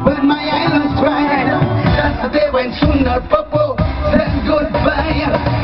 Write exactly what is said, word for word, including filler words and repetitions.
but my island's dry. That's the day when Sundar Popo said goodbye.